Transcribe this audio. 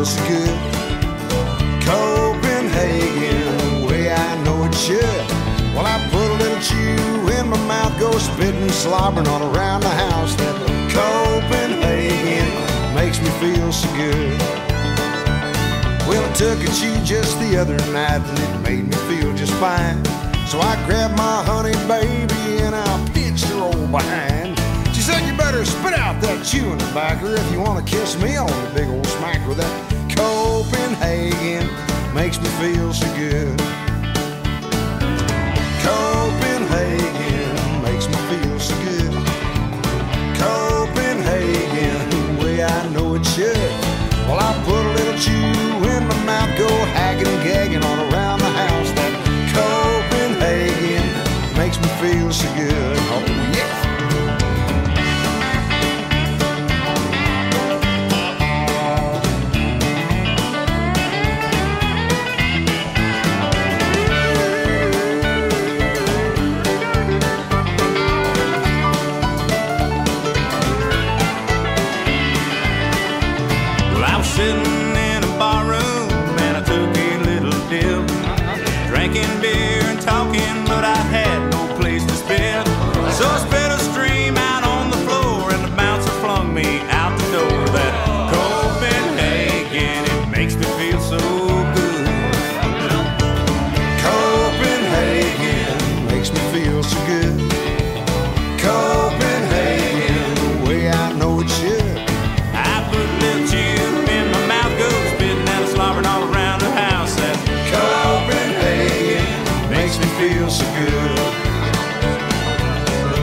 feel so good. Copenhagen, the way I know it should. Well, I put a little chew in my mouth, go spitting, slobbering all around the house. That Copenhagen makes me feel so good. Well, I took a chew just the other night and it made me feel just fine. So I grabbed my honey baby and I pitched her old behind. She said, you better spit out that chewing tobacco if you want to kiss me on the big old smacker. That Copenhagen makes me feel so good. Copenhagen makes me feel so good. Copenhagen, the way I know it should. Well, I put